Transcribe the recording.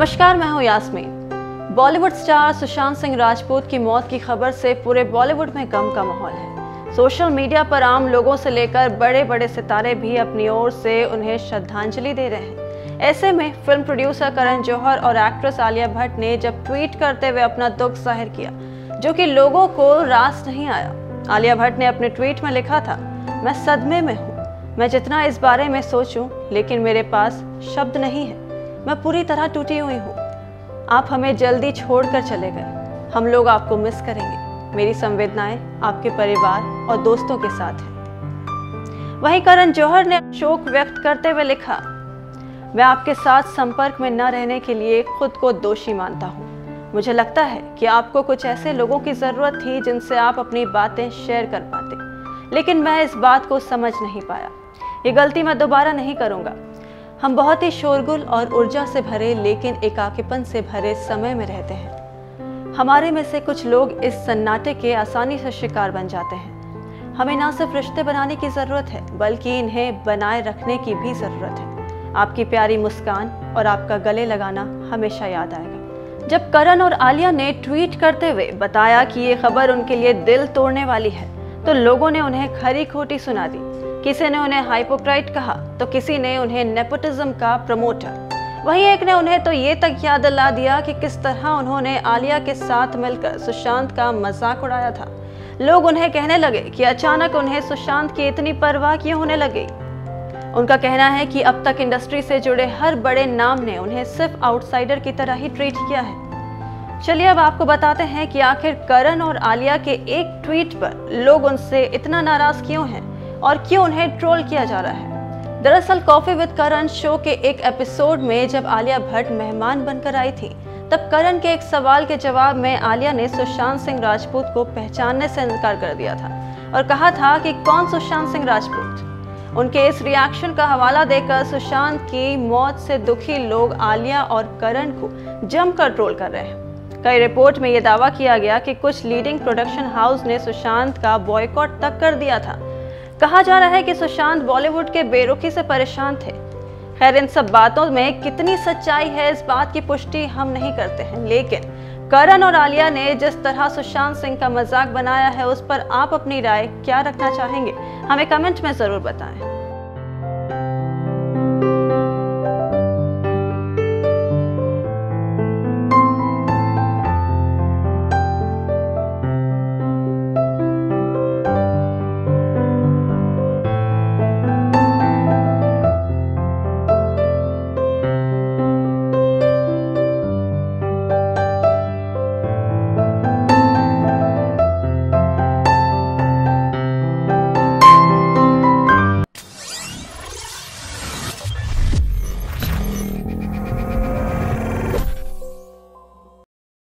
नमस्कार, मैं हूं यास्मीन। बॉलीवुड स्टार सुशांत सिंह राजपूत की मौत की खबर से पूरे बॉलीवुड में गम का माहौल है। सोशल मीडिया पर आम लोगों से लेकर बड़े बड़े सितारे भी अपनी ओर से उन्हें श्रद्धांजलि दे रहे हैं। ऐसे में फिल्म प्रोड्यूसर करण जौहर और एक्ट्रेस आलिया भट्ट ने जब ट्वीट करते हुए अपना दुख जाहिर किया, जो कि लोगों को रास नहीं आया। आलिया भट्ट ने अपने ट्वीट में लिखा था, मैं सदमे में हूँ। मैं जितना इस बारे में सोचूं, लेकिन मेरे पास शब्द नहीं है। मैं पूरी तरह टूटी हुई हूँ। आप हमें जल्दी छोड़कर चले गए। हम लोग आपको मिस करेंगे। मेरी संवेदनाएं आपके परिवार और दोस्तों के साथ हैं। वहीं करण जौहर ने शोक व्यक्त करते हुए लिखा, मैं आपके साथ संपर्क में न रहने के लिए खुद को दोषी मानता हूँ। मुझे लगता है कि आपको कुछ ऐसे लोगों की जरूरत थी जिनसे आप अपनी बातें शेयर कर पाते, लेकिन मैं इस बात को समझ नहीं पाया। ये गलती मैं दोबारा नहीं करूँगा। हम बहुत ही शोरगुल और ऊर्जा से भरे लेकिन एकाकीपन से भरे समय में रहते हैं। हमारे में से कुछ लोग इस सन्नाटे के आसानी से शिकार बन जाते हैं। हमें ना सिर्फ रिश्ते बनाने की ज़रूरत है, बल्कि इन्हें बनाए रखने की भी ज़रूरत है। आपकी प्यारी मुस्कान और आपका गले लगाना हमेशा याद आएगा। जब करण और आलिया ने ट्वीट करते हुए बताया कि ये खबर उनके लिए दिल तोड़ने वाली है, तो लोगों ने उन्हें खरी खोटी सुना दी। किसी ने उन्हें हाइपोक्राइट कहा, तो किसी ने उन्हें नेपोटिज्म का प्रमोटर। वहीं एक ने उन्हें तो ये तक याद दिला दिया कि किस तरह उन्होंने आलिया के साथ मिलकर सुशांत का मजाक उड़ाया था। लोग उन्हें कहने लगे कि अचानक उन्हें सुशांत की इतनी परवाह क्यों होने लगी। उनका कहना है कि अब तक इंडस्ट्री से जुड़े हर बड़े नाम ने उन्हें सिर्फ आउटसाइडर की तरह ही ट्रीट किया है। चलिए अब आपको बताते हैं कि आखिर करण और आलिया के एक ट्वीट पर लोग उनसे इतना नाराज क्यों हैं और क्यों उन्हें ट्रोल किया जा रहा है। दरअसल कॉफी विद करण शो के एक एपिसोड में जब आलिया भट्ट मेहमान बनकर आई थी, तब करण के एक सवाल के जवाब में आलिया ने सुशांत सिंह राजपूत को पहचानने से इनकार कर दिया था और कहा था कि कौन सुशांत सिंह राजपूत। उनके इस रिएक्शन का हवाला देकर सुशांत की मौत से दुखी लोग आलिया और करण को जमकर ट्रोल कर रहे हैं। कई रिपोर्ट में यह दावा किया गया कि कुछ लीडिंग प्रोडक्शन हाउस ने सुशांत का बॉयकॉट तक कर दिया था। कहा जा रहा है कि सुशांत बॉलीवुड के बेरुखी से परेशान थे। खैर, इन सब बातों में कितनी सच्चाई है इस बात की पुष्टि हम नहीं करते हैं, लेकिन करण और आलिया ने जिस तरह सुशांत सिंह का मजाक बनाया है, उस पर आप अपनी राय क्या रखना चाहेंगे, हमें कमेंट में जरूर बताएं।